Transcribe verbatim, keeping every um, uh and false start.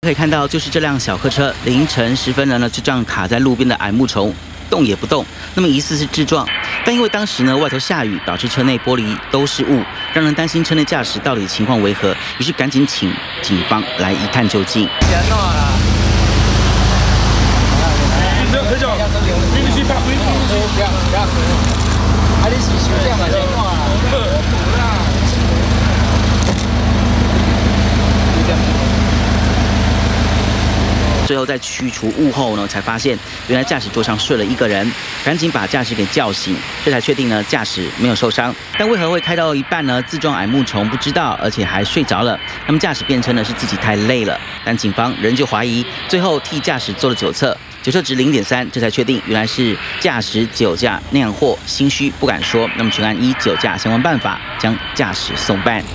可以看到，就是这辆小客车凌晨时分呢，就这样卡在路边的矮木丛。 动也不动，那么疑似是自撞，但因为当时呢外头下雨，导致车内玻璃都是雾，让人担心车内驾驶到底情况为何，于是赶紧请警方来一探究竟。最后在驱除雾后呢，才发现原来驾驶座上睡了一个人，赶紧把驾驶给叫醒，这才确定呢驾驶没有受伤。但为何会开到一半呢自撞矮木丛不知道，而且还睡着了？那么驾驶辩称呢是自己太累了，但警方仍旧怀疑，最后替驾驶做了酒测，酒测值零点三，这才确定原来是驾驶酒驾酿祸，心虚不敢说。那么全案依酒驾相关办法将驾驶送办。